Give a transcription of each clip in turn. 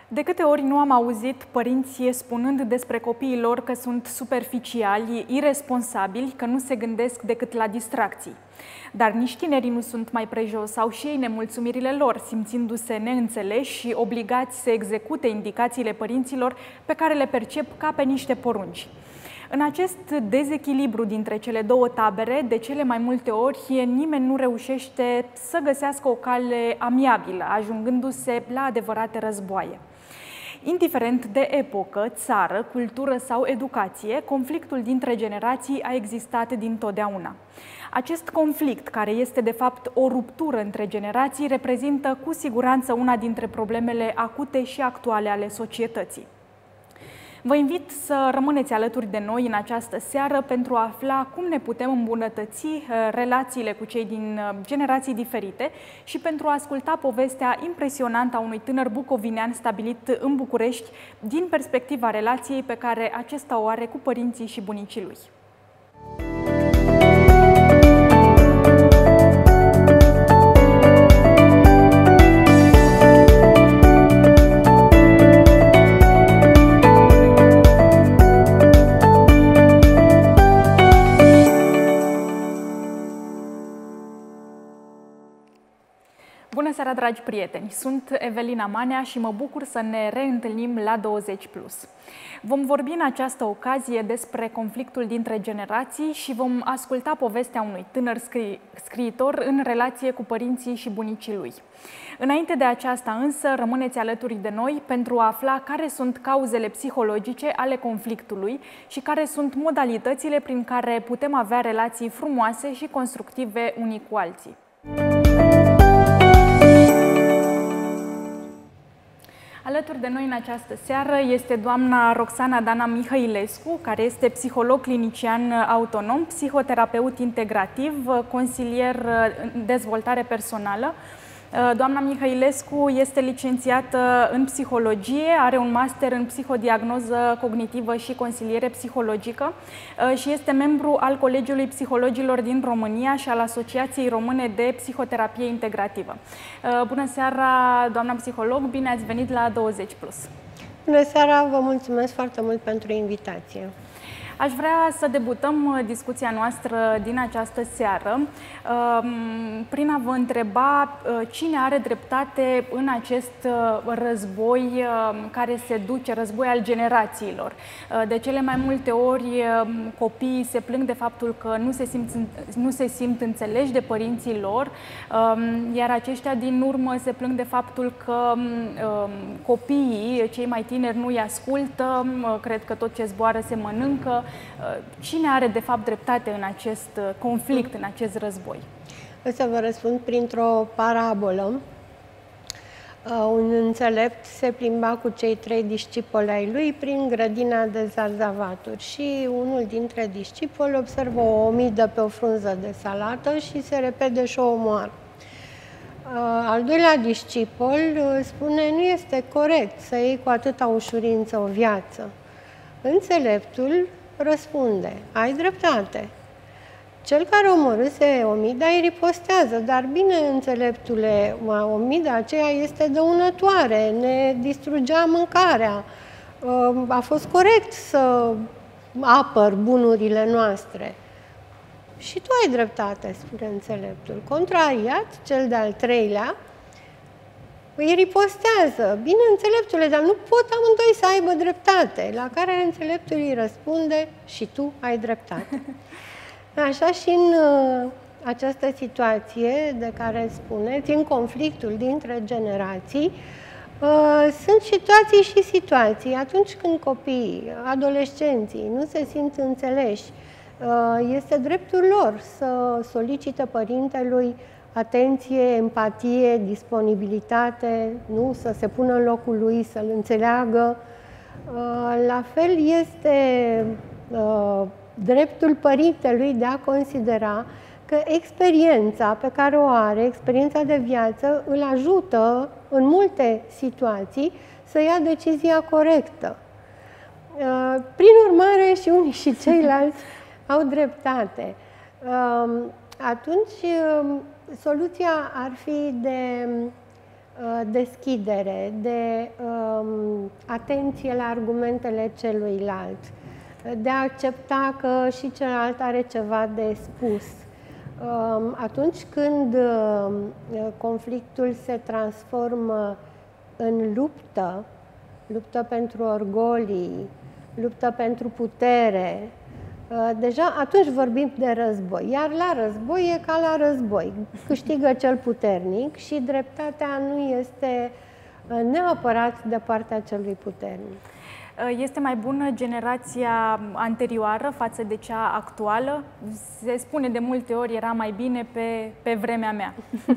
De câte ori nu am auzit părinții spunând despre copiii lor că sunt superficiali, iresponsabili, că nu se gândesc decât la distracții. Dar nici tinerii nu sunt mai prejos, au și ei nemulțumirile lor, simțindu-se neînțeleși și obligați să execute indicațiile părinților pe care le percep ca pe niște porunci. În acest dezechilibru dintre cele două tabere, de cele mai multe ori, nimeni nu reușește să găsească o cale amiabilă, ajungându-se la adevărate războaie. Indiferent de epocă, țară, cultură sau educație, conflictul dintre generații a existat dintotdeauna. Acest conflict, care este de fapt o ruptură între generații, reprezintă cu siguranță una dintre problemele acute și actuale ale societății. Vă invit să rămâneți alături de noi în această seară pentru a afla cum ne putem îmbunătăți relațiile cu cei din generații diferite și pentru a asculta povestea impresionantă a unui tânăr bucovinean stabilit în București din perspectiva relației pe care acesta o are cu părinții și bunicii lui. Bună seara, dragi prieteni! Sunt Evelina Manea și mă bucur să ne reîntâlnim la 20+. Vom vorbi în această ocazie despre conflictul dintre generații și vom asculta povestea unui tânăr scriitor în relație cu părinții și bunicii lui. Înainte de aceasta însă, rămâneți alături de noi pentru a afla care sunt cauzele psihologice ale conflictului și care sunt modalitățile prin care putem avea relații frumoase și constructive unii cu alții. Alături de noi în această seară este doamna Roxana Dana Mihailescu, care este psiholog clinician autonom, psihoterapeut integrativ, consilier în dezvoltare personală. Doamna Mihailescu este licențiată în psihologie, are un master în psihodiagnoză cognitivă și consiliere psihologică și este membru al Colegiului Psihologilor din România și al Asociației Române de Psihoterapie Integrativă. Bună seara, doamna psiholog, bine ați venit la 20+. Bună seara, vă mulțumesc foarte mult pentru invitație. Aș vrea să debutăm discuția noastră din această seară prin a vă întreba cine are dreptate în acest război care se duce, război al generațiilor. De cele mai multe ori copiii se plâng de faptul că nu se simt înțeleși de părinții lor, iar aceștia din urmă se plâng de faptul că copiii, cei mai tineri, nu îi ascultă, cred că tot ce zboară se mănâncă. Cine are de fapt dreptate în acest conflict, în acest război? O să vă răspund printr-o parabolă. Un înțelept se plimba cu cei 3 discipoli ai lui prin grădina de zarzavaturi și unul dintre discipoli observă o omidă pe o frunză de salată și se repede și o omoară. Al doilea discipol spune: nu este corect să iei cu atâta ușurință o viață. Înțeleptul răspunde: ai dreptate. Cel care omorâse omida îi ripostează: dar bine, înțeleptule, omida aceea este dăunătoare, ne distrugea mâncarea. A fost corect să apăr bunurile noastre. Și tu ai dreptate, spune înțeleptul. Contrariat, cel de-al treilea îi ripostează: bine, înțeleptule, dar nu pot amândoi să aibă dreptate. La care înțeleptul îi răspunde: și tu ai dreptate. Așa și în această situație de care spuneți, în conflictul dintre generații, sunt situații și situații. Atunci când copiii, adolescenții nu se simt înțeleși, este dreptul lor să solicite părintelui atenție, empatie, disponibilitate, nu să se pună în locul lui, să-l înțeleagă. La fel este dreptul părintelui de a considera că experiența pe care o are, experiența de viață, îl ajută în multe situații să ia decizia corectă. Prin urmare, și unii și ceilalți au dreptate. Atunci, soluția ar fi de deschidere, de atenție la argumentele celuilalt, de a accepta că și celălalt are ceva de spus. Atunci când conflictul se transformă în luptă, luptă pentru orgolii, luptă pentru putere, deja atunci vorbim de război. Iar la război e ca la război. Câștigă cel puternic și dreptatea nu este neapărat de partea celui puternic. Este mai bună generația anterioară față de cea actuală? Se spune de multe ori, era mai bine pe vremea mea.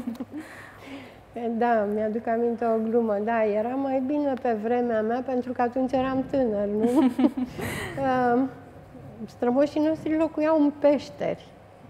Da, mi-aduc aminte o glumă. Da, era mai bine pe vremea mea pentru că atunci eram tânăr, nu? Strămoșii noștri locuiau în peșteri.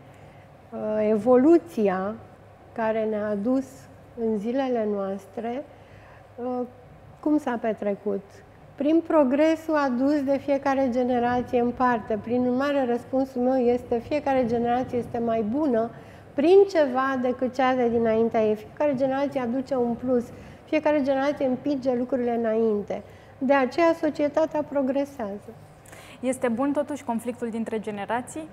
Evoluția care ne-a adus în zilele noastre, cum s-a petrecut? Prin progresul adus de fiecare generație în parte. Prin urmare, răspunsul meu este fiecare generație este mai bună prin ceva decât cea de dinaintea ei. Fiecare generație aduce un plus. Fiecare generație împinge lucrurile înainte. De aceea, societatea progresează. Este bun totuși conflictul dintre generații?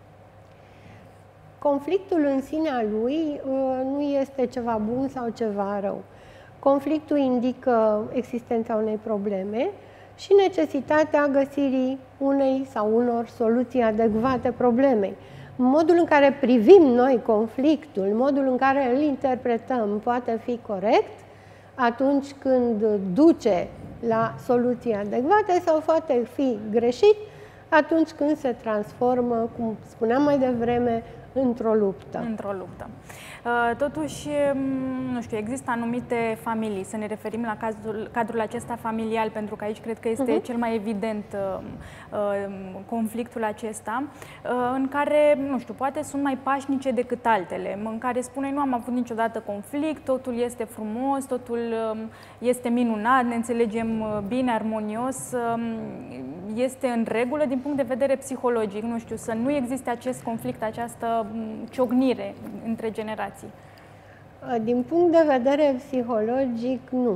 Conflictul în sinea lui nu este ceva bun sau ceva rău. Conflictul indică existența unei probleme și necesitatea găsirii unei sau unor soluții adecvate problemei. Modul în care privim noi conflictul, modul în care îl interpretăm poate fi corect atunci când duce la soluții adecvate sau poate fi greșit atunci când se transformă, cum spuneam mai devreme, într-o luptă. Într-o luptă. Totuși, nu știu, există anumite familii, să ne referim la cadrul acesta familial, pentru că aici cred că este cel mai evident conflictul acesta, în care, nu știu, poate sunt mai pașnice decât altele, în care spune nu am avut niciodată conflict, totul este frumos, totul este minunat, ne înțelegem bine, armonios, este în regulă din punct de vedere psihologic, nu știu, să nu existe acest conflict, această ciocnire între generații. Din punct de vedere psihologic, nu.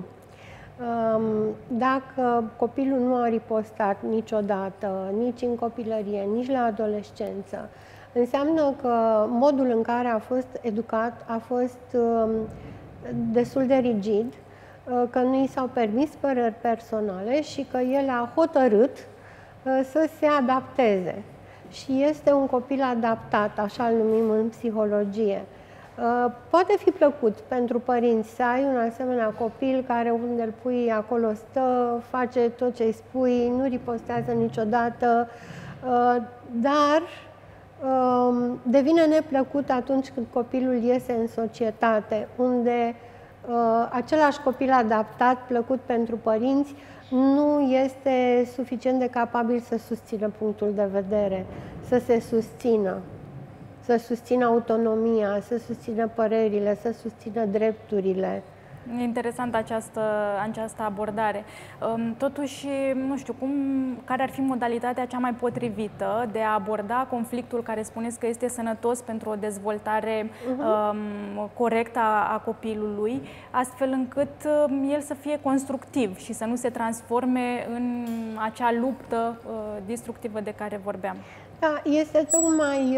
Dacă copilul nu a ripostat niciodată, nici în copilărie, nici la adolescență, înseamnă că modul în care a fost educat a fost destul de rigid, că nu i s-au permis păreri personale și că el a hotărât să se adapteze. Și este un copil adaptat, așa îl numim în psihologie. Poate fi plăcut pentru părinți să ai un asemenea copil care unde îl pui acolo stă, face tot ce îi spui, nu ripostează niciodată, dar devine neplăcut atunci când copilul iese în societate, unde același copil adaptat, plăcut pentru părinți, nu este suficient de capabil să susțină punctul de vedere, să se susțină. Să susțină autonomia, să susțină părerile, să susțină drepturile. E interesantă această abordare. Totuși, nu știu, care ar fi modalitatea cea mai potrivită de a aborda conflictul care spuneți că este sănătos pentru o dezvoltare corectă a copilului, astfel încât el să fie constructiv și să nu se transforme în acea luptă destructivă de care vorbeam? Da, este tocmai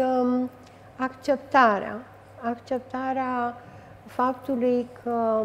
acceptarea faptului că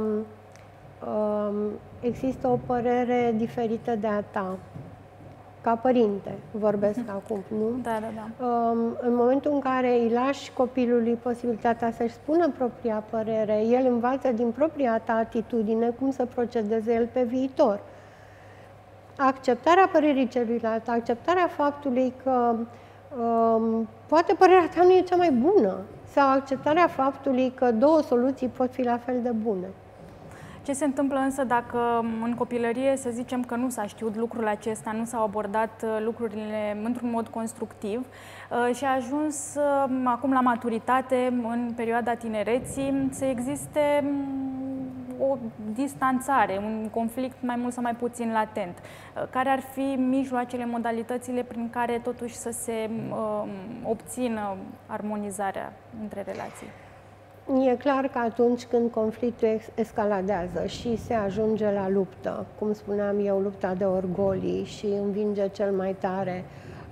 există o părere diferită de a ta. Ca părinte vorbesc acum, nu? Da, da, da. În momentul în care îi lași copilului posibilitatea să-și spună propria părere, el învață din propria ta atitudine cum să procedeze el pe viitor. Acceptarea părerii celuilalt, acceptarea faptului că poate părerea ta nu e cea mai bună, sau acceptarea faptului că două soluții pot fi la fel de bune. Ce se întâmplă însă dacă în copilărie, să zicem că nu s-a știut lucrul acesta, nu s-au abordat lucrurile într-un mod constructiv și a ajuns acum la maturitate, în perioada tinereții, să existe o distanțare, un conflict mai mult sau mai puțin latent? Care ar fi mijloacele, modalitățile prin care totuși să se obțină armonizarea între relații? E clar că atunci când conflictul escaladează și se ajunge la luptă, cum spuneam eu, lupta de orgolii și învinge cel mai tare,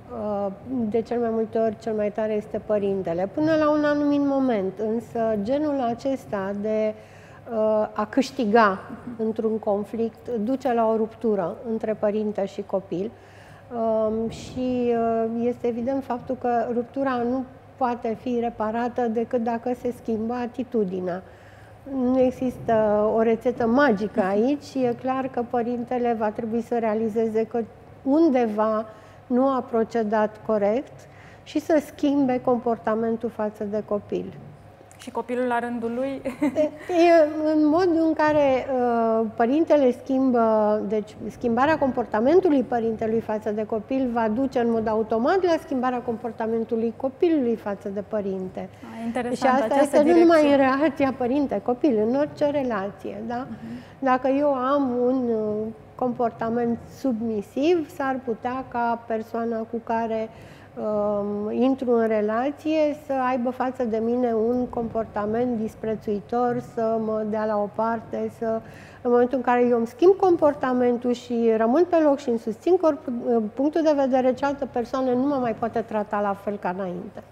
de cel mai multe ori cel mai tare este părintele, până la un anumit moment, însă genul acesta de a câștiga într-un conflict duce la o ruptură între părinte și copil și este evident faptul că ruptura nu poate fi reparată decât dacă se schimbă atitudinea. Nu există o rețetă magică aici și e clar că părintele va trebui să realizeze că undeva nu a procedat corect și să schimbe comportamentul față de copil. Și copilul la rândul lui? În modul în care părintele schimbă, deci schimbarea comportamentului părintelui față de copil va duce în mod automat la schimbarea comportamentului copilului față de părinte. Interesant, și asta este nu numai în relația părinte-copil, în orice relație. Da? Dacă eu am un comportament submisiv, s-ar putea ca persoana cu care intru în relație să aibă față de mine un comportament disprețuitor, să mă dea la o parte, în momentul în care eu îmi schimb comportamentul și rămân pe loc și îmi susțin punctul de vedere, cealaltă persoană nu mă mai poate trata la fel ca înainte.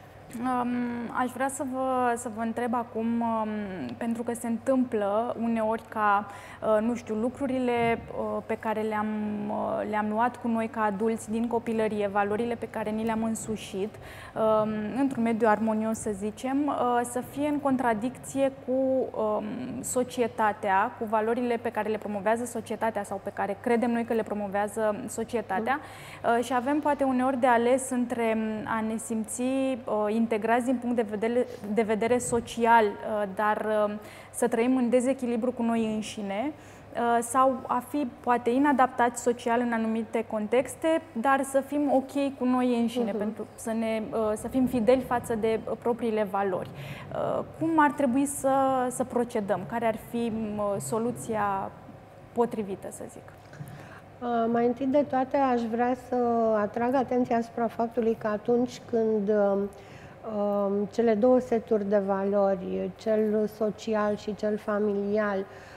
Aș vrea să vă întreb acum, pentru că se întâmplă uneori ca, nu știu, lucrurile pe care le-am luat cu noi ca adulți din copilărie, valorile pe care ni le-am însușit, într-un mediu armonios, să zicem, să fie în contradicție cu societatea, cu valorile pe care le promovează societatea sau pe care credem noi că le promovează societatea și avem poate uneori de ales între a ne simți integrați din punct de vedere social, dar să trăim în dezechilibru cu noi înșine, sau a fi poate inadaptați social în anumite contexte, dar să fim ok cu noi înșine, pentru să fim fideli față de propriile valori. Cum ar trebui să procedăm? Care ar fi soluția potrivită, să zic? Mai întâi de toate aș vrea să atrag atenția asupra faptului că atunci când cele două seturi de valori, cel social și cel familial,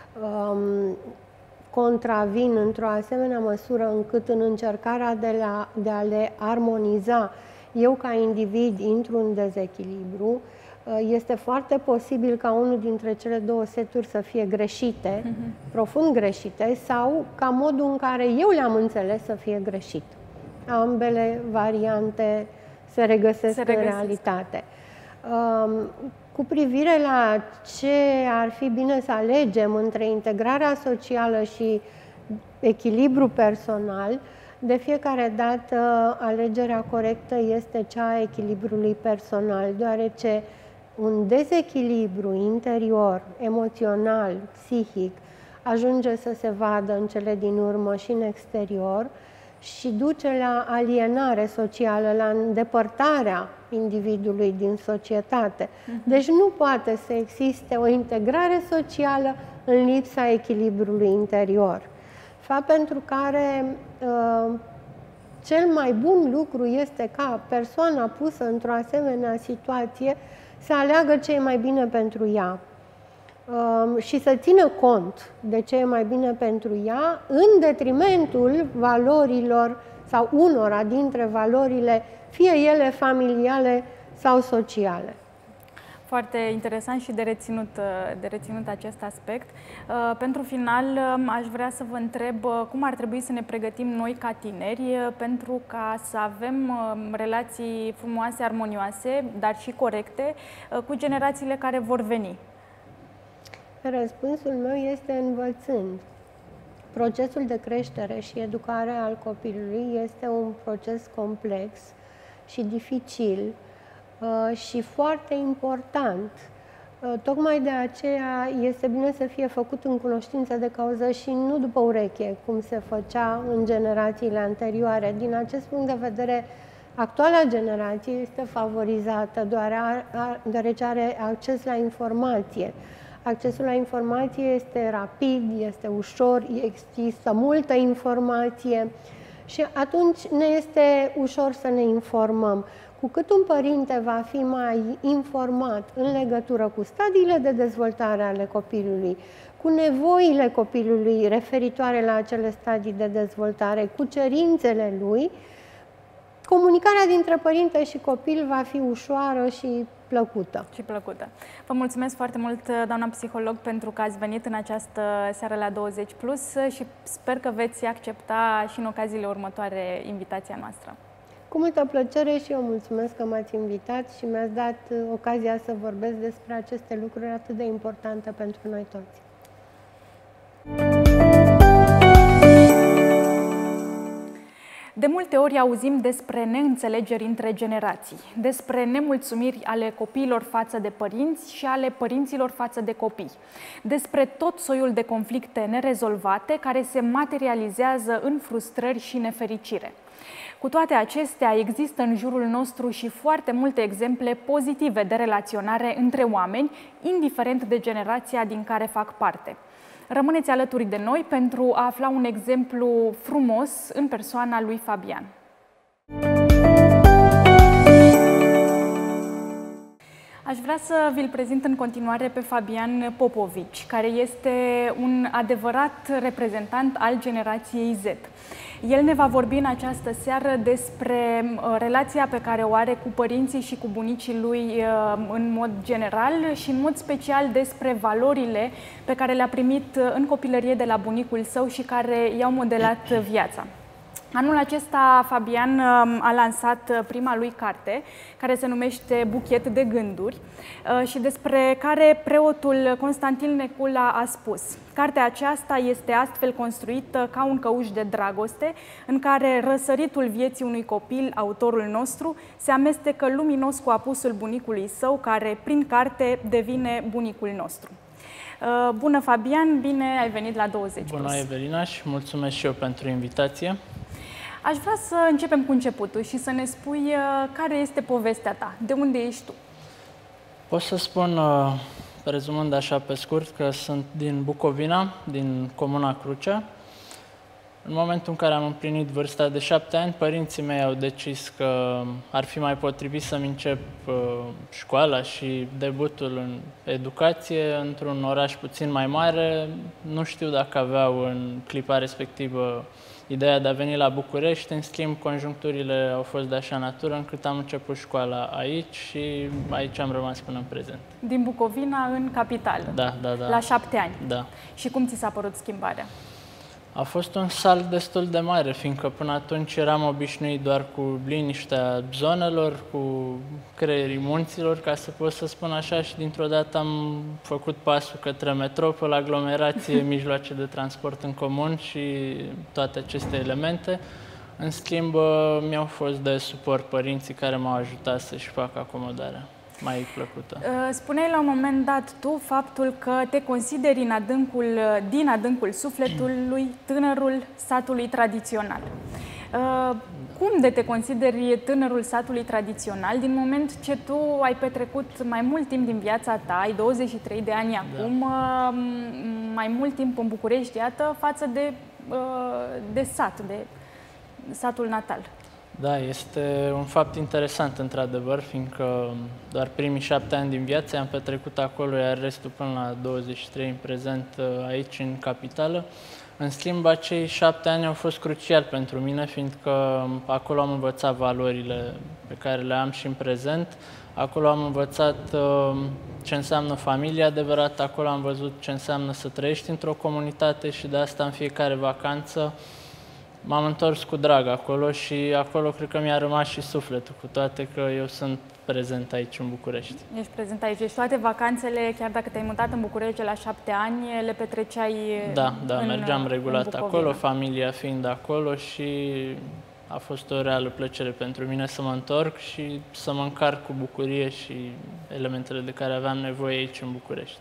contravin într-o asemenea măsură încât în încercarea de a le armoniza, eu ca individ intru în dezechilibru, este foarte posibil ca unul dintre cele două seturi să fie greșite, profund greșite, sau ca modul în care eu le-am înțeles să fie greșit. Ambele variante se regăsesc în realitate. Cu privire la ce ar fi bine să alegem între integrarea socială și echilibru personal, de fiecare dată alegerea corectă este cea a echilibrului personal, deoarece un dezechilibru interior, emoțional, psihic, ajunge să se vadă în cele din urmă și în exterior și duce la alienare socială, la îndepărtarea individului din societate. Deci nu poate să existe o integrare socială în lipsa echilibrului interior. Fapt pentru care cel mai bun lucru este ca persoana pusă într-o asemenea situație să aleagă ce e mai bine pentru ea și să țină cont de ce e mai bine pentru ea în detrimentul valorilor sau unora dintre valorile, fie ele familiale sau sociale. Foarte interesant și de reținut acest aspect. Pentru final, aș vrea să vă întreb cum ar trebui să ne pregătim noi ca tineri pentru ca să avem relații frumoase, armonioase, dar și corecte cu generațiile care vor veni. Răspunsul meu este învățând. Procesul de creștere și educare al copilului este un proces complex și dificil și foarte important. Tocmai de aceea este bine să fie făcut în cunoștință de cauză și nu după ureche, cum se făcea în generațiile anterioare. Din acest punct de vedere, actuala generație este favorizată deoarece are acces la informație. Accesul la informație este rapid, este ușor, există multă informație și atunci ne este ușor să ne informăm. Cu cât un părinte va fi mai informat în legătură cu stadiile de dezvoltare ale copilului, cu nevoile copilului referitoare la acele stadii de dezvoltare, cu cerințele lui, comunicarea dintre părinte și copil va fi ușoară și plăcută. Vă mulțumesc foarte mult, doamna psiholog, pentru că ați venit în această seară la 20 Plus și sper că veți accepta și în ocaziile următoare invitația noastră. Cu multă plăcere și eu mulțumesc că m-ați invitat și mi-ați dat ocazia să vorbesc despre aceste lucruri atât de importante pentru noi toți. De multe ori auzim despre neînțelegeri între generații, despre nemulțumiri ale copiilor față de părinți și ale părinților față de copii, despre tot soiul de conflicte nerezolvate care se materializează în frustrări și nefericire. Cu toate acestea, există în jurul nostru și foarte multe exemple pozitive de relaționare între oameni, indiferent de generația din care fac parte. Rămâneți alături de noi pentru a afla un exemplu frumos în persoana lui Fabian. Aș vrea să vi-l prezint în continuare pe Fabian Popovici, care este un adevărat reprezentant al generației Z. El ne va vorbi în această seară despre relația pe care o are cu părinții și cu bunicii lui în mod general și în mod special despre valorile pe care le-a primit în copilărie de la bunicul său și care i-au modelat viața. Anul acesta Fabian a lansat prima lui carte, care se numește Buchet de gânduri și despre care preotul Constantin Necula a spus: cartea aceasta este astfel construită ca un căuș de dragoste, în care răsăritul vieții unui copil, autorul nostru, se amestecă luminos cu apusul bunicului său, care prin carte devine bunicul nostru. Bună, Fabian, bine ai venit la 20 Plus. Bună, Evelina, și mulțumesc și eu pentru invitație. Aș vrea să începem cu începutul și să ne spui care este povestea ta, de unde ești tu? Pot să spun, rezumând așa pe scurt, că sunt din Bucovina, din comuna Crucea. În momentul în care am împlinit vârsta de 7 ani, părinții mei au decis că ar fi mai potrivit să-mi încep școala și debutul în educație într-un oraș puțin mai mare. Nu știu dacă aveau în clipa respectivă ideea de a veni la București. În schimb, conjuncturile au fost de așa natură încât am început școala aici și aici am rămas până în prezent. Din Bucovina în capitală? Da. La 7 ani? Da. Și cum ți s-a părut schimbarea? A fost un salt destul de mare, fiindcă până atunci eram obișnuit doar cu liniștea zonelor, cu creierii munților, ca să pot să spun așa, și dintr-o dată am făcut pasul către metropolă, aglomerație, mijloace de transport în comun și toate aceste elemente. În schimb, mi-au fost de suport părinții care m-au ajutat să-și facă acomodarea mai plăcută. Spuneai la un moment dat tu faptul că te consideri din adâncul sufletului tânărul satului tradițional. Cum de te consideri tânărul satului tradițional, din moment ce tu ai petrecut mai mult timp din viața ta, ai 23 de ani acum, mai mult timp în București, iată, față de sat, de satul natal? Da, este un fapt interesant, într-adevăr, fiindcă doar primii 7 ani din viață am petrecut acolo, iar restul până la 23 în prezent aici, în capitală. În schimb, acei 7 ani au fost cruciali pentru mine, fiindcă acolo am învățat valorile pe care le am și în prezent. Acolo am învățat ce înseamnă familie adevărat, acolo am văzut ce înseamnă să trăiești într-o comunitate și de asta în fiecare vacanță m-am întors cu drag acolo și acolo cred că mi-a rămas și sufletul, cu toate că eu sunt prezent aici în București. Ești prezent aici. Deci toate vacanțele, chiar dacă te-ai mutat în București la 7 ani, le petreceai mergeam regulat acolo, familia fiind acolo și a fost o reală plăcere pentru mine să mă întorc și să mă încarc cu bucurie și elementele de care aveam nevoie aici în București.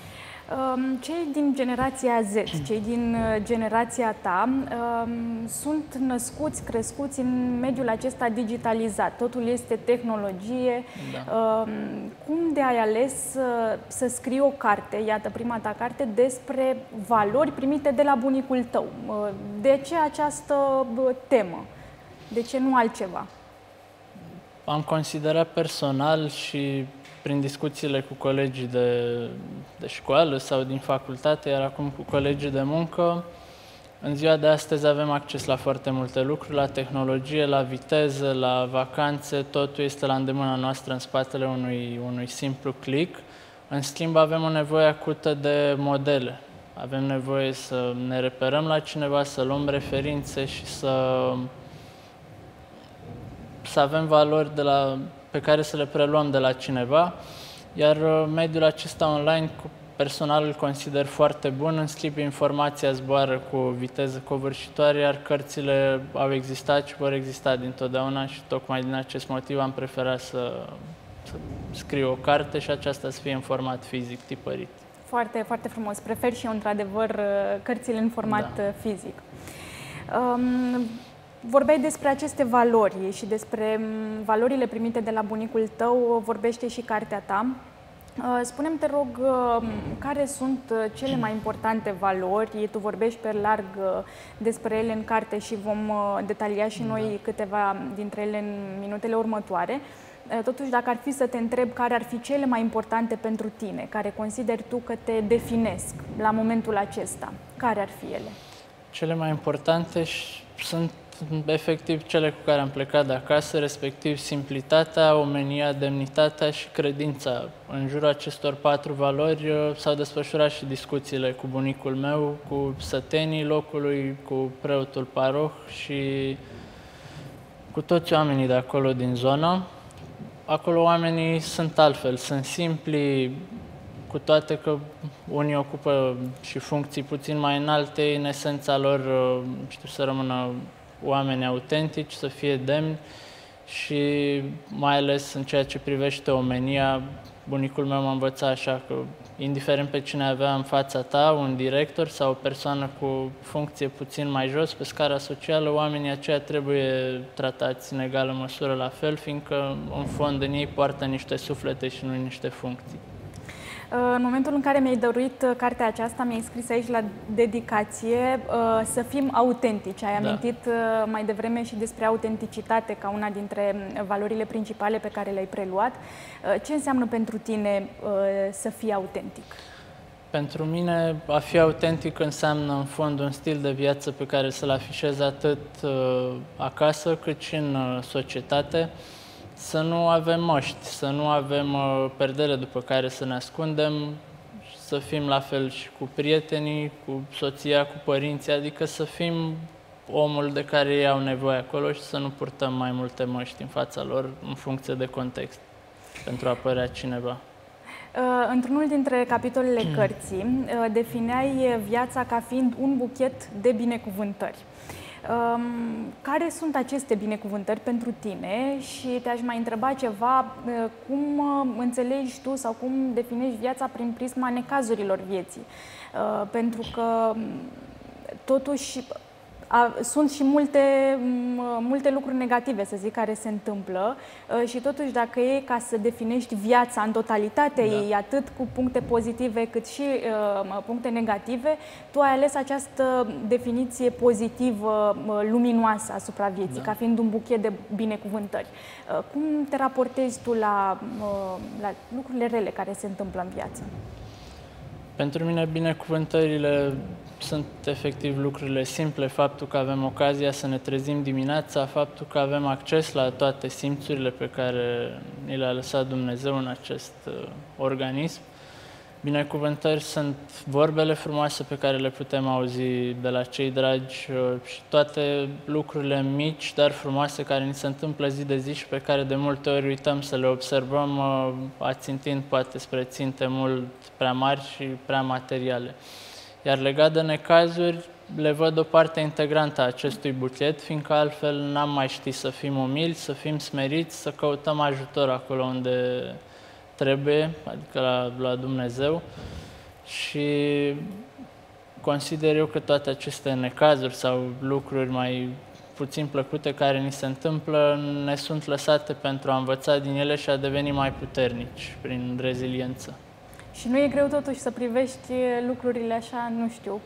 Cei din generația Z, cei din generația ta, sunt născuți, crescuți în mediul acesta digitalizat. Totul este tehnologie. Da. Cum de ai ales să scrii o carte, iată prima ta carte, despre valori primite de la bunicul tău? De ce această temă? De ce nu altceva? Am considerat personal și prin discuțiile cu colegii de școală sau din facultate, iar acum cu colegii de muncă, în ziua de astăzi avem acces la foarte multe lucruri, la tehnologie, la viteză, la vacanțe, totul este la îndemâna noastră în spatele unui simplu click. În schimb, avem o nevoie acută de modele. Avem nevoie să ne reperăm la cineva, să luăm referințe și să avem valori pe care să le preluăm de la cineva, iar mediul acesta online personal îl consider foarte bun, în schimb informația zboară cu viteză covârșitoare, iar cărțile au existat și vor exista dintotdeauna și tocmai din acest motiv am preferat să scriu o carte și aceasta să fie în format fizic, tipărit. Foarte, foarte frumos. Prefer și eu, într-adevăr, cărțile în format fizic. Vorbeai despre aceste valori și despre valorile primite de la bunicul tău, vorbește și cartea ta. Spune-mi, te rog, care sunt cele mai importante valori? Tu vorbești pe larg despre ele în carte și vom detalia și noi câteva dintre ele în minutele următoare. Totuși, dacă ar fi să te întreb care ar fi cele mai importante pentru tine, care consideri tu că te definesc la momentul acesta, care ar fi ele? Cele mai importante sunt efectiv cele cu care am plecat de acasă, respectiv simplitatea, omenia, demnitatea și credința. În jurul acestor 4 valori s-au desfășurat și discuțiile cu bunicul meu, cu sătenii locului, cu preotul paroh și cu toți oamenii de acolo din zonă. Acolo oamenii sunt altfel, sunt simpli, cu toate că unii ocupă și funcții puțin mai înalte, în esența lor știu să rămână oameni autentici, să fie demni și mai ales în ceea ce privește omenia, bunicul meu m-a învățat așa că indiferent pe cine avea în fața ta, un director sau o persoană cu funcție puțin mai jos pe scara socială, oamenii aceia trebuie tratați în egală măsură la fel, fiindcă în fond în ei poartă niște suflete și nu niște funcții. În momentul în care mi-ai dăruit cartea aceasta, mi-ai scris aici la dedicație să fim autentici. Ai amintit mai devreme și despre autenticitate ca una dintre valorile principale pe care le-ai preluat. Ce înseamnă pentru tine să fii autentic? Pentru mine, a fi autentic înseamnă în fond un stil de viață pe care să-l afișez atât acasă cât și în societate. Să nu avem măști, să nu avem perdele după care să ne ascundem, să fim la fel și cu prietenii, cu soția, cu părinții, adică să fim omul de care ei au nevoie acolo și să nu purtăm mai multe măști în fața lor în funcție de context, pentru a părea cineva. Într-unul dintre capitolele cărții, defineai viața ca fiind un buchet de binecuvântări. Care sunt aceste binecuvântări pentru tine și te-aș mai întreba ceva, cum înțelegi tu sau cum definești viața prin prisma necazurilor vieții? Pentru că totuși sunt și multe lucruri negative, să zic, care se întâmplă și totuși dacă e ca să definești viața în totalitatea ei, atât cu puncte pozitive cât și puncte negative, tu ai ales această definiție pozitivă, luminoasă asupra vieții, ca fiind un buchet de binecuvântări. Cum te raportezi tu la lucrurile rele care se întâmplă în viață? Pentru mine, binecuvântările sunt efectiv lucrurile simple, faptul că avem ocazia să ne trezim dimineața, faptul că avem acces la toate simțurile pe care ni le-a lăsat Dumnezeu în acest organism. Binecuvântări sunt vorbele frumoase pe care le putem auzi de la cei dragi și toate lucrurile mici, dar frumoase care ni se întâmplă zi de zi și pe care de multe ori uităm să le observăm, ațintind poate spre ținte mult prea mari și prea materiale. Iar legat de necazuri, le văd o parte integrantă a acestui buchet, fiindcă altfel n-am mai ști să fim umili, să fim smeriți, să căutăm ajutor acolo unde trebuie, adică la Dumnezeu. Și consider eu că toate aceste necazuri sau lucruri mai puțin plăcute care ni se întâmplă ne sunt lăsate pentru a învăța din ele și a deveni mai puternici prin reziliență. Și nu e greu totuși să privești lucrurile așa, nu știu,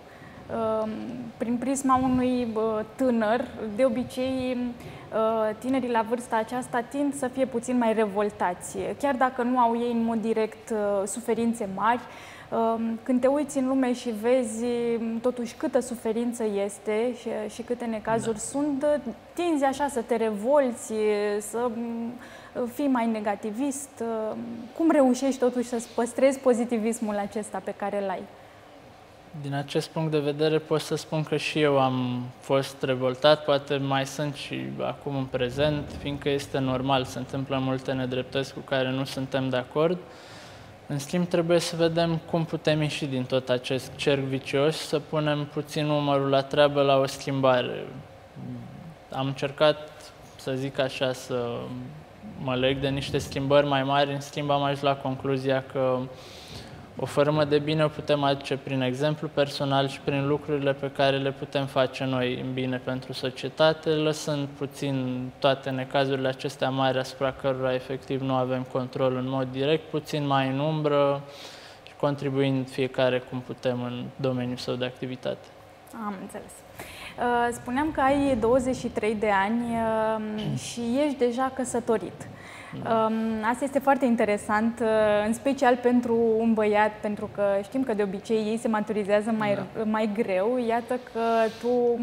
prin prisma unui tânăr, de obicei tinerii la vârsta aceasta tind să fie puțin mai revoltați, chiar dacă nu au ei în mod direct suferințe mari. Când te uiți în lume și vezi totuși câtă suferință este și câte necazuri sunt, tinzi așa să te revolți, să fii mai negativist. Cum reușești totuși să păstrezi pozitivismul acesta pe care îl ai? Din acest punct de vedere pot să spun că și eu am fost revoltat, poate mai sunt și acum în prezent, fiindcă este normal, se întâmplă multe nedreptăți cu care nu suntem de acord. În schimb, trebuie să vedem cum putem ieși din tot acest cerc vicios, să punem puțin umărul la treabă la o schimbare. Am încercat, să zic așa, să mă leg de niște schimbări mai mari, în schimb am ajuns la concluzia că o fărâmă de bine o putem aduce prin exemplu personal și prin lucrurile pe care le putem face noi în bine pentru societate, lăsând puțin toate necazurile acestea mari asupra cărora efectiv nu avem control în mod direct, puțin mai în umbră și contribuind fiecare cum putem în domeniul său de activitate. Am înțeles. Spuneam că ai 23 de ani și ești deja căsătorit. Asta este foarte interesant, în special pentru un băiat, pentru că știm că de obicei ei se maturizează mai greu. Iată că tu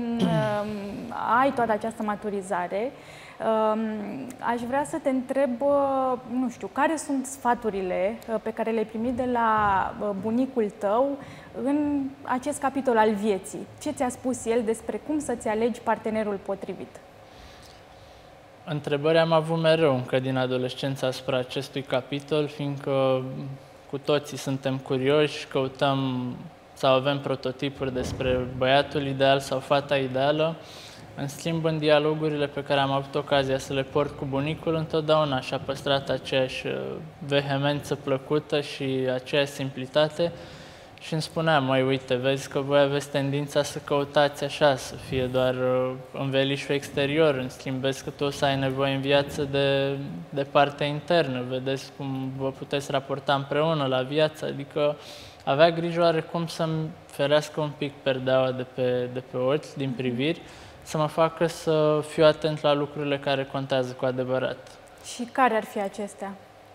ai toată această maturizare. Aș vrea să te întreb, nu știu, care sunt sfaturile pe care le-ai primit de la bunicul tău în acest capitol al vieții? Ce ți-a spus el despre cum să-ți alegi partenerul potrivit? Întrebări am avut mereu încă din adolescență asupra acestui capitol, fiindcă cu toții suntem curioși, căutăm sau avem prototipuri despre băiatul ideal sau fata ideală. În schimb, în dialogurile pe care am avut ocazia să le port cu bunicul, întotdeauna și-a păstrat aceeași vehemență plăcută și aceeași simplitate. Și îmi spunea, măi, uite, vezi că voi aveți tendința să căutați așa, să fie doar învelișul exterior, în schimb vezi că tu o să ai nevoie în viață de partea internă, vedeți cum vă puteți raporta împreună la viață, adică avea grijă oarecum să-mi ferească un pic perdeaua de pe ochi, din priviri, să mă facă să fiu atent la lucrurile care contează cu adevărat. Și care ar fi acestea?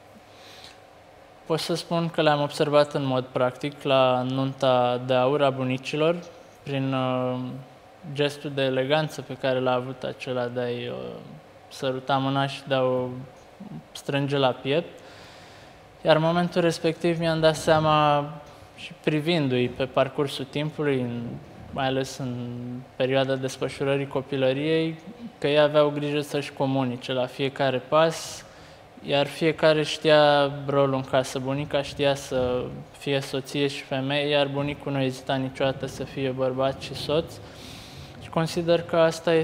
Pot să spun că le-am observat în mod practic la nunta de aur a bunicilor, prin gestul de eleganță pe care l-a avut acela de a-i săruta mâna și de a o strânge la piept. Iar în momentul respectiv mi-am dat seama, și privindu-i pe parcursul timpului, mai ales în perioada desfășurării copilăriei, că ei aveau grijă să-și comunice la fiecare pas, iar fiecare știa rolul în casă. Bunica știa să fie soție și femeie, iar bunicul nu ezita niciodată să fie bărbat și soț. Și consider că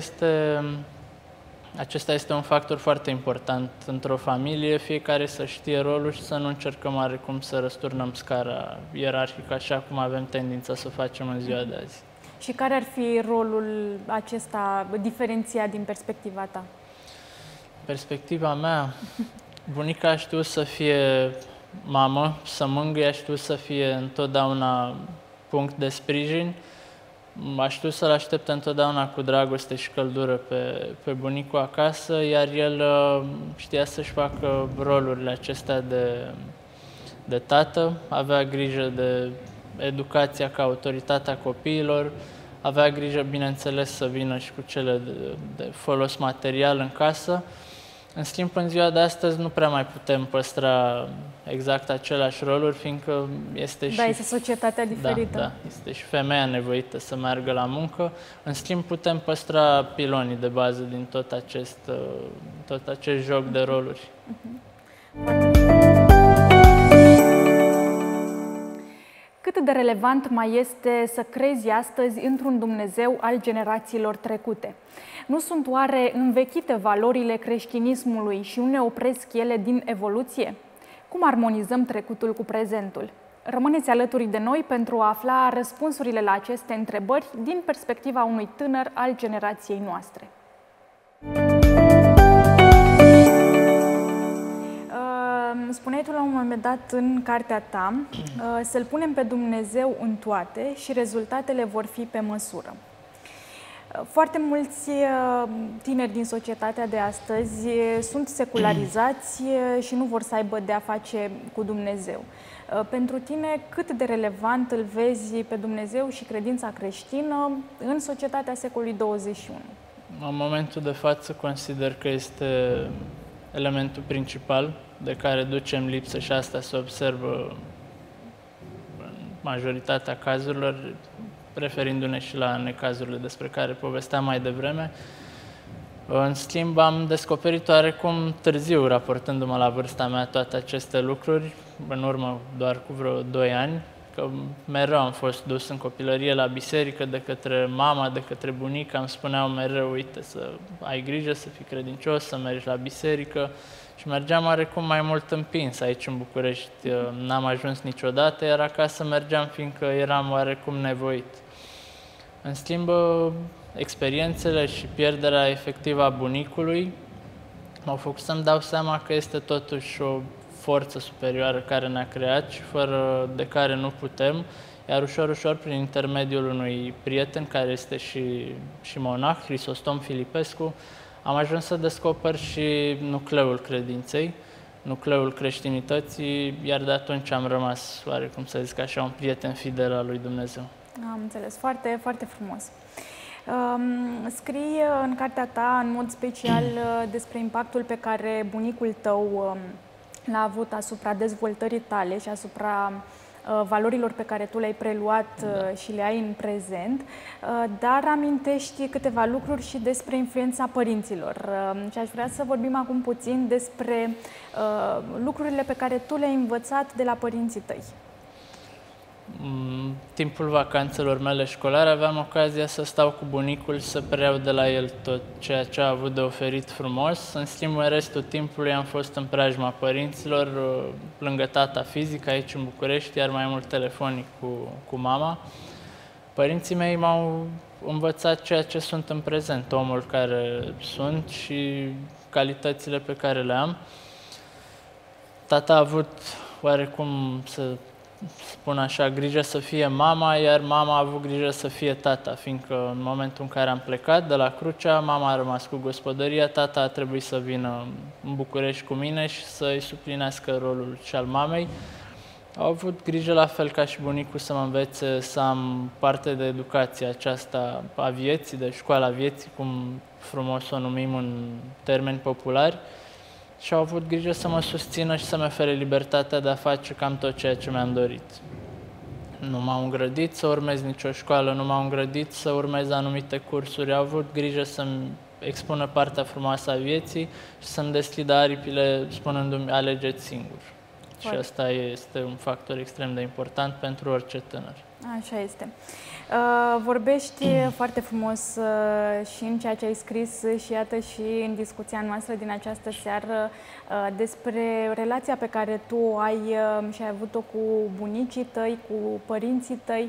acesta este un factor foarte important într-o familie, fiecare să știe rolul și să nu încercăm oarecum să răsturnăm scara ierarhică, așa cum avem tendința să facem în ziua de azi. Și care ar fi rolul acesta diferențiat din perspectiva ta? Perspectiva mea, bunica a știut să fie mamă, să mângâie, a știut să fie întotdeauna punct de sprijin, a știut să-l aștepte întotdeauna cu dragoste și căldură pe bunicul acasă, iar el știa să-și facă rolurile acestea de tată, avea grijă de educația ca autoritatea copiilor, avea grijă, bineînțeles, să vină și cu cele de folos material în casă. În schimb, în ziua de astăzi nu prea mai putem păstra exact aceleași roluri, fiindcă este și... Da, este societatea diferită. Da, este și femeia nevoită să meargă la muncă. În schimb, putem păstra pilonii de bază din tot acest joc de roluri. Cât de relevant mai este să crezi astăzi într-un Dumnezeu al generațiilor trecute? Nu sunt oare învechite valorile creștinismului și nu ne opresc ele din evoluție? Cum armonizăm trecutul cu prezentul? Rămâneți alături de noi pentru a afla răspunsurile la aceste întrebări din perspectiva unui tânăr al generației noastre. Spuneai tu la un moment dat în cartea ta să-L punem pe Dumnezeu în toate și rezultatele vor fi pe măsură. Foarte mulți tineri din societatea de astăzi sunt secularizați și nu vor să aibă de a face cu Dumnezeu. Pentru tine, cât de relevant îl vezi pe Dumnezeu și credința creștină în societatea secolului 21? În momentul de față consider că este elementul principal de care ducem lipsă și asta se observă în majoritatea cazurilor, referindu-ne și la necazurile despre care povesteam mai devreme. În schimb, am descoperit oarecum târziu, raportându-mă la vârsta mea, toate aceste lucruri, în urmă doar cu vreo 2 ani, că mereu am fost dus în copilărie la biserică de către mama, de către bunica, îmi spuneau mereu, uite, să ai grijă, să fii credincios, să mergi la biserică. Și mergeam oarecum mai mult împins aici în București, n-am ajuns niciodată, iar acasă mergeam fiindcă eram oarecum nevoit. În schimb, experiențele și pierderea efectivă a bunicului m-au făcut să-mi dau seama că este totuși o forță superioară care ne-a creat și fără de care nu putem, iar ușor, ușor, prin intermediul unui prieten care este și monah, Hristostom Filipescu, am ajuns să descoper și nucleul credinței, nucleul creștinității, iar de atunci am rămas, oarecum să zic așa, un prieten fidel al lui Dumnezeu. Am înțeles. Foarte, foarte frumos. Scrii în cartea ta, în mod special, despre impactul pe care bunicul tău l-a avut asupra dezvoltării tale și asupra valorilor pe care tu le-ai preluat și le ai în prezent, dar amintești câteva lucruri și despre influența părinților. Și aș vrea să vorbim acum puțin despre lucrurile pe care tu le-ai învățat de la părinții tăi. În timpul vacanțelor mele școlare aveam ocazia să stau cu bunicul să preiau de la el tot ceea ce a avut de oferit frumos. În schimb, în restul timpului am fost în preajma părinților, lângă tata fizic aici în București, iar mai mult telefonic cu mama. Părinții mei m-au învățat ceea ce sunt în prezent, omul care sunt și calitățile pe care le am. Tata a avut oarecum, să spun așa, grijă să fie mama, iar mama a avut grijă să fie tata, fiindcă în momentul în care am plecat de la Crucea, mama a rămas cu gospodăria, tata a trebuit să vină în București cu mine și să-i suplinească rolul și al mamei. Au avut grijă, la fel ca și bunicul, să mă învețe să am parte de educație aceasta a vieții, de școala vieții, cum frumos o numim în termeni populari, și au avut grijă să mă susțină și să-mi ofere libertatea de a face cam tot ceea ce mi-am dorit. Nu m-au îngrădit să urmez nicio școală, nu m-au îngrădit să urmez anumite cursuri, au avut grijă să-mi expună partea frumoasă a vieții și să-mi deschidă aripile spunându-mi alegeți singur. Și asta este un factor extrem de important pentru orice tânăr. Așa este. Vorbești foarte frumos și în ceea ce ai scris și iată și în discuția noastră din această seară despre relația pe care tu ai și ai avut-o cu bunicii tăi, cu părinții tăi.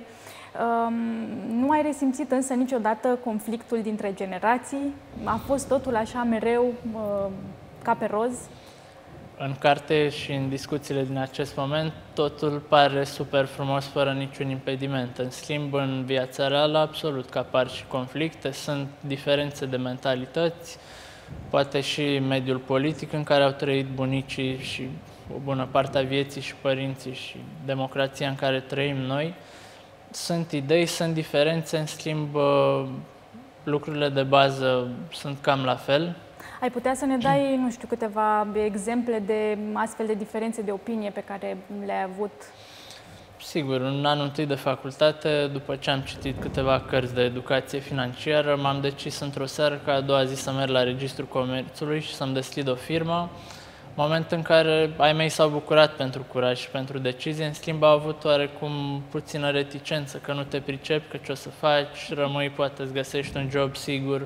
Nu ai resimțit însă niciodată conflictul dintre generații? A fost totul așa mereu ca pe roz? În carte și în discuțiile din acest moment, totul pare super frumos, fără niciun impediment. În schimb, în viața reală, absolut că apar și conflicte, sunt diferențe de mentalități, poate și mediul politic în care au trăit bunicii și o bună parte a vieții și părinții și democrația în care trăim noi. Sunt idei, sunt diferențe, în schimb, lucrurile de bază sunt cam la fel. Ai putea să ne dai, nu știu, câteva exemple de astfel de diferențe de opinie pe care le-ai avut? Sigur, în anul întâi de facultate, după ce am citit câteva cărți de educație financiară, m-am decis într-o seară ca a doua zi să merg la Registrul Comerțului și să-mi deschid o firmă. Moment în care ai mei s-au bucurat pentru curaj și pentru decizie, în schimb au avut oarecum puțină reticență, că nu te pricepi, că ce o să faci, rămâi, poate îți găsești un job sigur.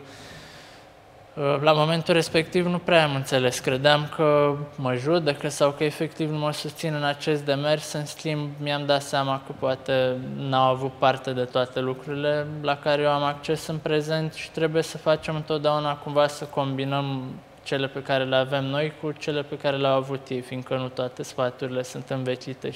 La momentul respectiv nu prea am înțeles, credeam că mă judecă sau că efectiv nu mă susțin în acest demers, în schimb mi-am dat seama că poate n-au avut parte de toate lucrurile la care eu am acces în prezent și trebuie să facem întotdeauna cumva să combinăm cele pe care le avem noi cu cele pe care le-au avut ei, fiindcă nu toate sfaturile sunt învechite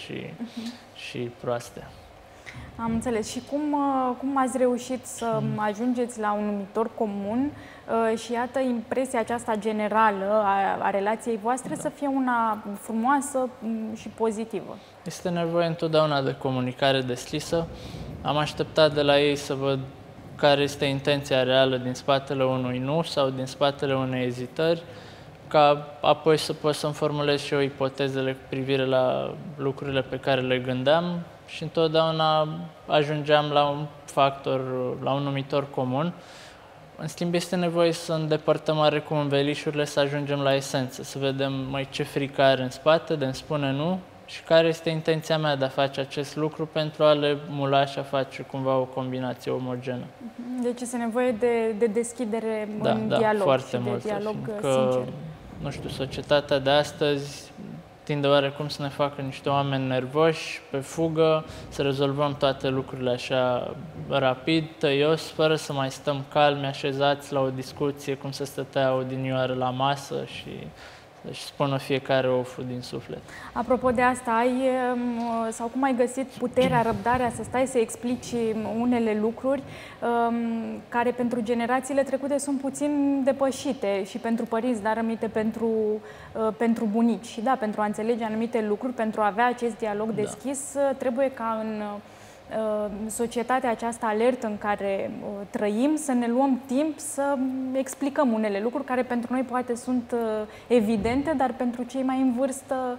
și proaste. Am înțeles. Și cum ați reușit să ajungeți la un numitor comun și iată impresia aceasta generală a relației voastre să fie una frumoasă și pozitivă? Este nevoie întotdeauna de comunicare deschisă. Am așteptat de la ei să văd care este intenția reală din spatele unui nu sau din spatele unei ezitări, ca apoi să pot să-mi formulez și eu ipotezele cu privire la lucrurile pe care le gândeam și întotdeauna ajungeam la un factor, la un numitor comun. În schimb, este nevoie să îndepărtăm oarecum învelișurile, să ajungem la esență, să vedem mai ce frică are în spate de a-mi spune nu și care este intenția mea de a face acest lucru pentru a le mula și a face cumva o combinație omogenă. Deci este nevoie de deschidere în dialog foarte și mult, de dialog că, sincer. nu știu, societatea de astăzi tinde oarecum să ne facă niște oameni nervoși, pe fugă, să rezolvăm toate lucrurile așa rapid, tăios, fără să mai stăm calmi, așezați la o discuție, cum se stătea odinioară la masă și să-și spună fiecare oful din suflet. Apropo de asta, sau cum ai găsit puterea, răbdarea să stai să explici unele lucruri care pentru generațiile trecute sunt puțin depășite și pentru părinți, dar aminte pentru bunici. Și da, pentru a înțelege anumite lucruri, pentru a avea acest dialog deschis, trebuie ca în societatea aceasta alertă în care trăim, să ne luăm timp să explicăm unele lucruri care pentru noi poate sunt evidente, dar pentru cei mai în vârstă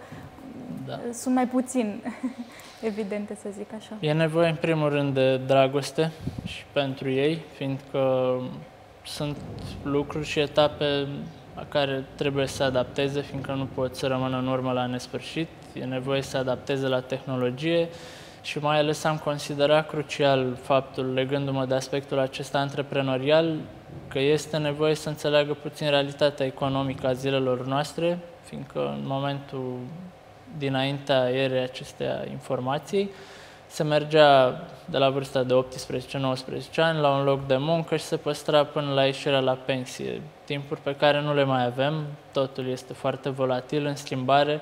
sunt mai puțin evidente, să zic așa. E nevoie în primul rând de dragoste și pentru ei, fiindcă sunt lucruri și etape la care trebuie să se adapteze, fiindcă nu pot să rămână în urmă la nesfârșit. E nevoie să se adapteze la tehnologie și mai ales am considerat crucial faptul, legându-mă de aspectul acesta antreprenorial, că este nevoie să înțeleagă puțin realitatea economică a zilelor noastre, fiindcă în momentul dinaintea erei acestea informații se mergea de la vârsta de 18-19 ani la un loc de muncă și se păstra până la ieșirea la pensie. Timpuri pe care nu le mai avem, totul este foarte volatil, în schimbare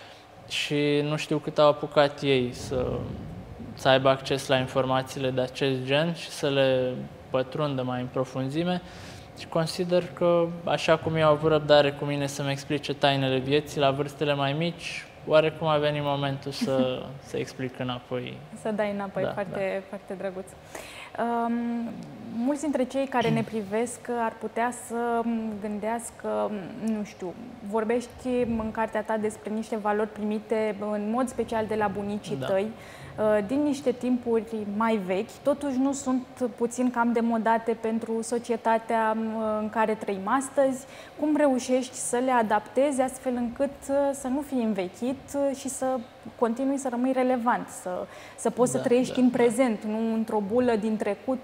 și nu știu cât au apucat ei să aibă acces la informațiile de acest gen și să le pătrundă mai în profunzime. Și consider că, așa cum eu au avut răbdare cu mine să-mi explice tainele vieții la vârstele mai mici, oarecum a venit momentul să explic înapoi. Să dai înapoi, foarte drăguț. Mulți dintre cei care ne privesc ar putea să gândească, nu știu, vorbești în cartea ta despre niște valori primite în mod special de la bunicii tăi, din niște timpuri mai vechi, totuși nu sunt puțin cam demodate pentru societatea în care trăim astăzi. Cum reușești să le adaptezi astfel încât să nu fii învechit și să continui să rămâi relevant, să poți să trăiești în prezent, nu într-o bulă din trecut,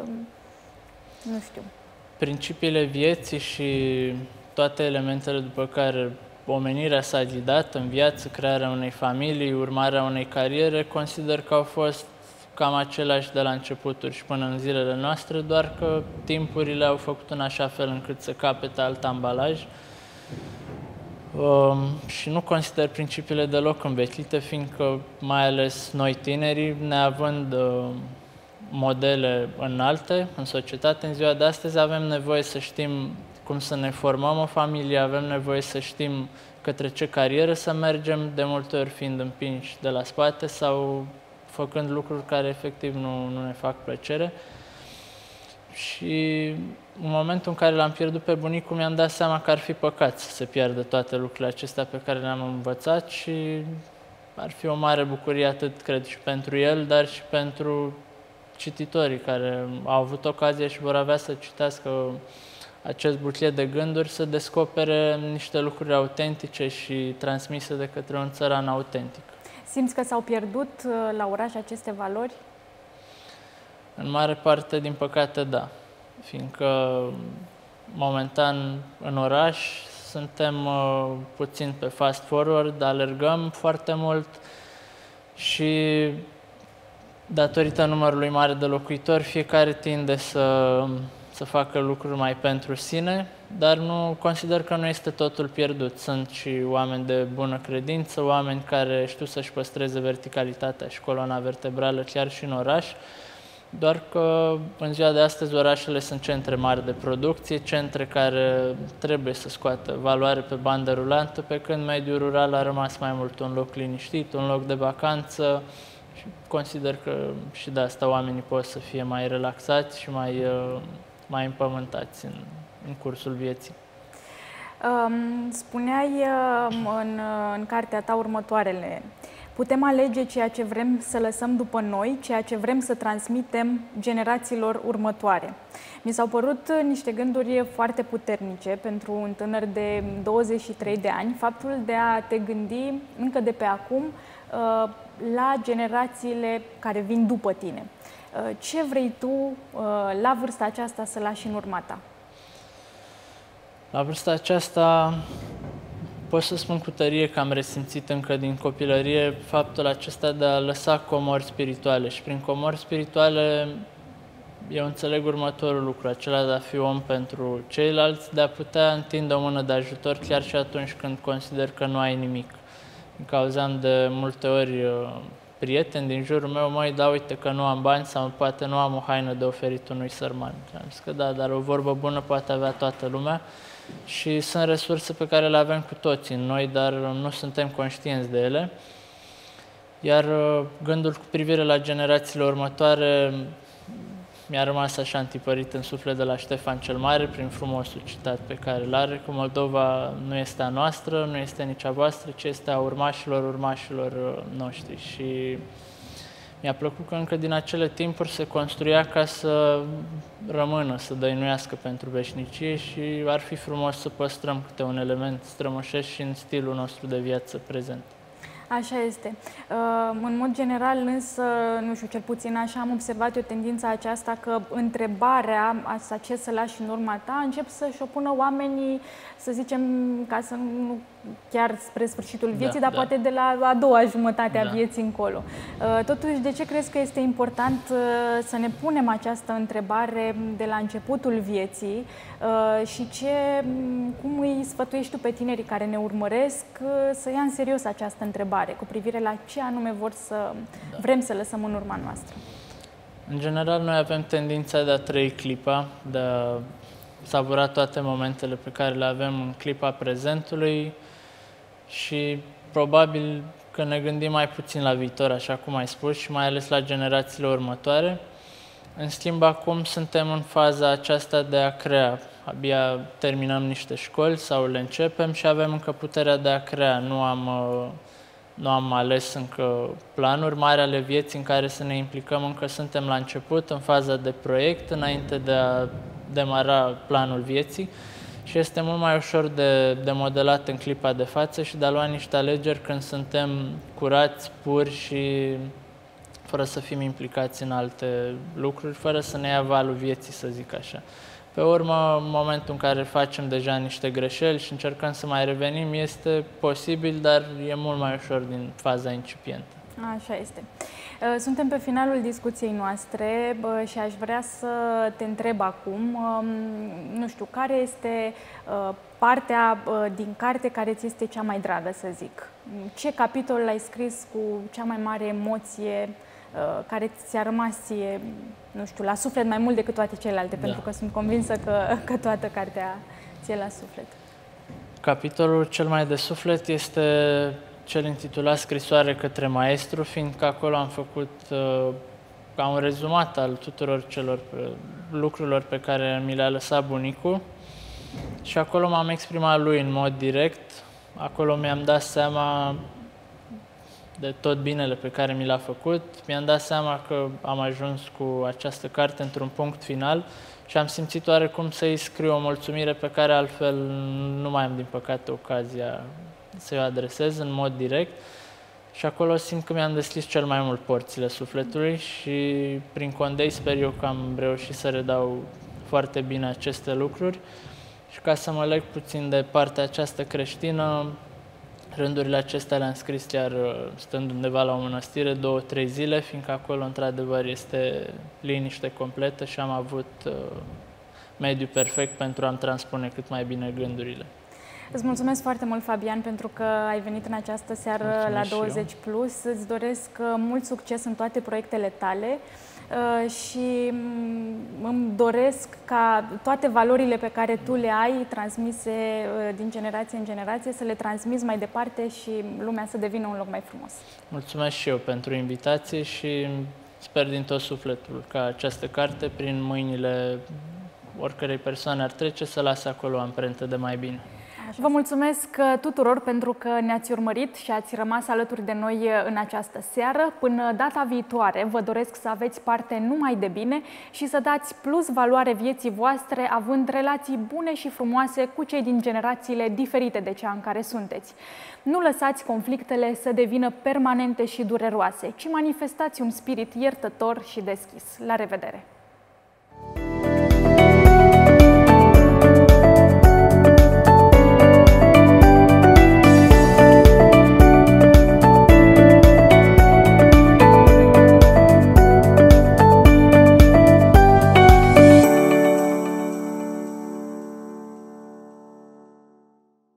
nu știu. Principiile vieții și toate elementele după care omenirea s-a ghidat în viață, crearea unei familii, urmarea unei cariere, consider că au fost cam aceleași de la începuturi și până în zilele noastre, doar că timpurile au făcut în așa fel încât să capete alt ambalaj. Și nu consider principiile deloc învechite, fiindcă mai ales noi tinerii, neavând modele înalte în societate, în ziua de astăzi avem nevoie să știm cum să ne formăm o familie, avem nevoie să știm către ce carieră să mergem, de multe ori fiind împinși de la spate sau făcând lucruri care efectiv nu ne fac plăcere. Și în momentul în care l-am pierdut pe bunicul, mi-am dat seama că ar fi păcat să se pierdă toate lucrurile acestea pe care le-am învățat și ar fi o mare bucurie atât, cred, și pentru el, dar și pentru cititorii care au avut ocazia și vor avea să citească acest buclet de gânduri, să descopere niște lucruri autentice și transmise de către un țăran autentic. Simți că s-au pierdut la oraș aceste valori? În mare parte, din păcate, da. Fiindcă, momentan, în oraș, suntem puțin pe fast forward, alergăm foarte mult și, datorită numărului mare de locuitori, fiecare tinde să să facă lucruri mai pentru sine, dar nu consider că nu este totul pierdut. Sunt și oameni de bună credință, oameni care știu să-și păstreze verticalitatea și coloana vertebrală chiar și în oraș, doar că în ziua de astăzi orașele sunt centre mari de producție, centre care trebuie să scoată valoare pe bandă rulantă, pe când mediul rural a rămas mai mult un loc liniștit, un loc de vacanță și consider că și de asta oamenii pot să fie mai relaxați și mai împământați în cursul vieții. Spuneai în cartea ta următoarele: putem alege ceea ce vrem să lăsăm după noi, ceea ce vrem să transmitem generațiilor următoare. Mi s-au părut niște gânduri foarte puternice pentru un tânăr de 23 de ani, faptul de a te gândi încă de pe acum la generațiile care vin după tine. Ce vrei tu la vârsta aceasta să lași în urma ta? La vârsta aceasta pot să spun cu tărie că am resimțit încă din copilărie faptul acesta de a lăsa comori spirituale. Și prin comori spirituale eu înțeleg următorul lucru, acela de a fi om pentru ceilalți, de a putea întinde o mână de ajutor chiar și atunci când consider că nu ai nimic. Din cauza am de multe ori prieteni din jurul meu, măi, da, uite că nu am bani sau poate nu am o haină de oferit unui sărman. Am zis că da, dar o vorbă bună poate avea toată lumea și sunt resurse pe care le avem cu toții noi, dar nu suntem conștienți de ele. Iar gândul cu privire la generațiile următoare mi-a rămas așa întipărit în suflet de la Ștefan cel Mare, prin frumosul citat pe care îl are, că Moldova nu este a noastră, nu este nici a voastră, ci este a urmașilor noștri. Și mi-a plăcut că încă din acele timpuri se construia ca să rămână, să dăinuiască pentru veșnicie și ar fi frumos să păstrăm câte un element strămoșesc și în stilul nostru de viață prezent. Așa este. În mod general, însă, nu știu, cel puțin așa am observat eu tendința aceasta că întrebarea asta, ce să lași în urma ta, încep să-și o pună oamenii, să zicem, ca să nu chiar spre sfârșitul vieții, dar poate de la a doua jumătate a vieții încolo. Totuși, de ce crezi că este important să ne punem această întrebare de la începutul vieții și cum îi sfătuiești tu pe tinerii care ne urmăresc să ia în serios această întrebare cu privire la ce anume vrem să lăsăm în urma noastră? În general, noi avem tendința de a trăi clipa, de a savura toate momentele pe care le avem în clipa prezentului și probabil că ne gândim mai puțin la viitor, așa cum ai spus, și mai ales la generațiile următoare. În schimb, acum suntem în faza aceasta de a crea. Abia terminăm niște școli sau le începem și avem încă puterea de a crea. Nu am ales încă planuri mari ale vieții în care să ne implicăm, încă suntem la început, în faza de proiect, înainte de a demara planul vieții și este mult mai ușor de modelat în clipa de față și de a lua niște alegeri când suntem curați, puri și fără să fim implicați în alte lucruri, fără să ne ia valul vieții, să zic așa. Pe urmă, în momentul în care facem deja niște greșeli și încercăm să mai revenim, este posibil, dar e mult mai ușor din faza incipientă. Așa este. Suntem pe finalul discuției noastre și aș vrea să te întreb acum, nu știu, care este partea din carte care ți este cea mai dragă, să zic? Ce capitol l-ai scris cu cea mai mare emoție, care ți-a rămas ție, nu știu, la suflet mai mult decât toate celelalte, pentru că sunt convinsă că toată cartea ție la suflet? Capitolul cel mai de suflet este cel intitulat Scrisoare către maestru, fiindcă acolo am făcut ca un rezumat al tuturor celor lucrurilor pe care mi le-a lăsat bunicul și acolo m-am exprimat lui în mod direct. Acolo mi-am dat seama de tot binele pe care mi l-a făcut. Mi-am dat seama că am ajuns cu această carte într-un punct final și am simțit oarecum să-i scriu o mulțumire pe care altfel nu mai am, din păcate, ocazia să-i adresez în mod direct. Și acolo simt că mi-am deschis cel mai mult porțile sufletului și prin Condei sper eu că am reușit să redau foarte bine aceste lucruri. Și ca să mă leg puțin de partea aceasta creștină, rândurile acestea le-am scris chiar stând undeva la o mănăstire 2-3 zile, fiindcă acolo într-adevăr este liniște completă și am avut mediu perfect pentru a-mi transpune cât mai bine gândurile. Îți mulțumesc foarte mult, Fabian, pentru că ai venit în această seară la 20 Plus. Îți doresc mult succes în toate proiectele tale și îmi doresc ca toate valorile pe care tu le ai transmise din generație în generație să le transmiți mai departe și lumea să devină un loc mai frumos. Mulțumesc și eu pentru invitație și sper din tot sufletul că această carte, prin mâinile oricărei persoane ar trece, să lasă acolo o amprentă de mai bine. Vă mulțumesc tuturor pentru că ne-ați urmărit și ați rămas alături de noi în această seară. Până data viitoare, vă doresc să aveți parte numai de bine și să dați plus valoare vieții voastre, având relații bune și frumoase cu cei din generațiile diferite de cea în care sunteți. Nu lăsați conflictele să devină permanente și dureroase, ci manifestați un spirit iertător și deschis. La revedere!